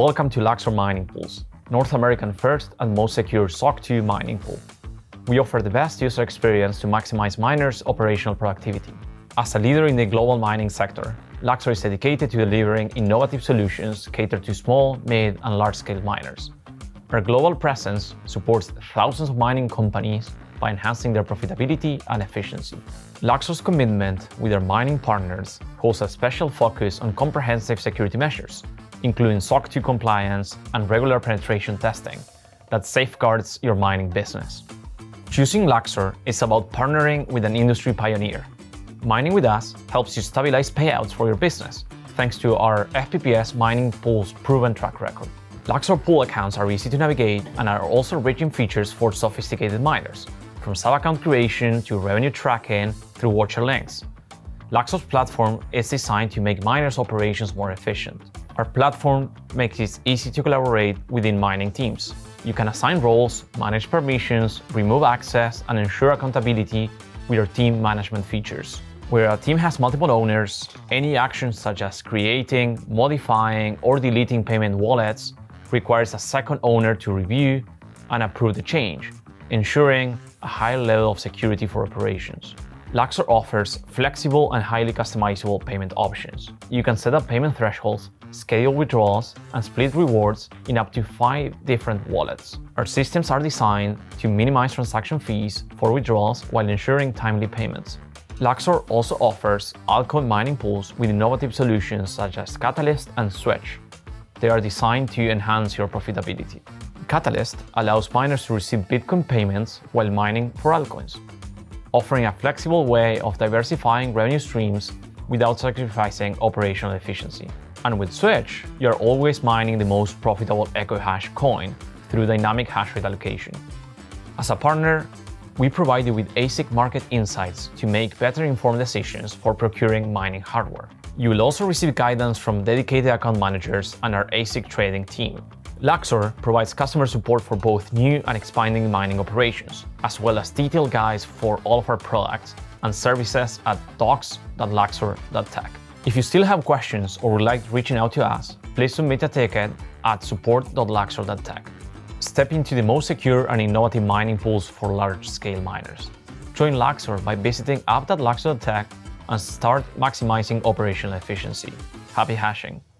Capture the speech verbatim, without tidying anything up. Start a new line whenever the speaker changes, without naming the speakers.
welcome to Luxor Mining Pools, North America's first and most secure S O C two mining pool. We offer the best user experience to maximize miners' operational productivity. As a leader in the global mining sector, Luxor is dedicated to delivering innovative solutions catered to small, mid, and large-scale miners. Our global presence supports thousands of mining companies by enhancing their profitability and efficiency. Luxor's commitment with our mining partners holds a special focus on comprehensive security measures, including S O C two compliance and regular penetration testing that safeguards your mining business. Choosing Luxor is about partnering with an industry pioneer. Mining with us helps you stabilize payouts for your business, thanks to our F P P S mining pool's proven track record. Luxor pool accounts are easy to navigate and are also rich in features for sophisticated miners, from sub-account creation to revenue tracking through watcher links. Luxor's platform is designed to make miners' operations more efficient. Our platform makes it easy to collaborate within mining teams. You can assign roles, manage permissions, remove access, and ensure accountability with our team management features. Where a team has multiple owners, any actions such as creating, modifying, or deleting payment wallets requires a second owner to review and approve the change, ensuring a high level of security for operations. Luxor offers flexible and highly customizable payment options. You can set up payment thresholds, schedule withdrawals, and split rewards in up to five different wallets. Our systems are designed to minimize transaction fees for withdrawals while ensuring timely payments. Luxor also offers altcoin mining pools with innovative solutions such as Catalyst and Switch. They are designed to enhance your profitability. Catalyst allows miners to receive Bitcoin payments while mining for altcoins, offering a flexible way of diversifying revenue streams without sacrificing operational efficiency. And with Switch, you're always mining the most profitable EcoHash coin through dynamic hash rate allocation. As a partner, we provide you with A S I C market insights to make better informed decisions for procuring mining hardware. You will also receive guidance from dedicated account managers and our A S I C trading team. Luxor provides customer support for both new and expanding mining operations, as well as detailed guides for all of our products and services at docs dot luxor dot tech. If you still have questions or would like reaching out to us, please submit a ticket at support dot luxor dot tech. Step into the most secure and innovative mining pools for large-scale miners. Join Luxor by visiting app dot luxor dot tech and start maximizing operational efficiency. Happy hashing!